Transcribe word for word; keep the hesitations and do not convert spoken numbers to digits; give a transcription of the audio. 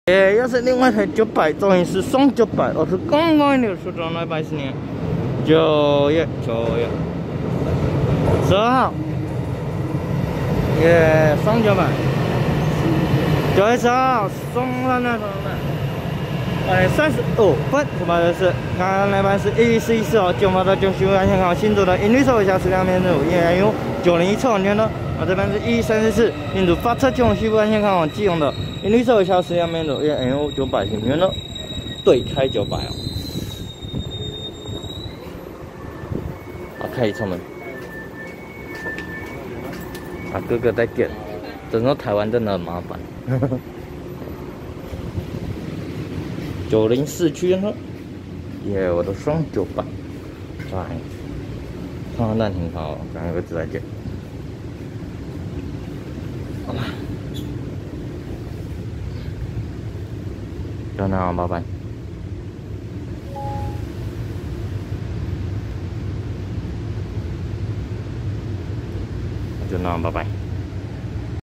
哎，又是另外一台九百，终于是双九百，我是刚刚有出装了八十年，九月九月十二号，耶，双九百，九月十二号双了那什么的，哎，三十五分，什么的是？刚刚那班是一四一四哦，九毛到九十五安全港新竹的银绿色尾小时两面路，也有九零一测完全的。 啊，这边是一三四四，印度发车前往西部安全看往基隆的，银绿色尾小时两面路，也 L 九百平面的，对开九百哦。好，开一窗门。啊，哥哥在电，整个台湾真的很麻烦。九零四区呢，耶，我的双九百，哎，看看暂停好，刚刚有个字在电。 好吧，就那样，拜拜。就那样，拜拜。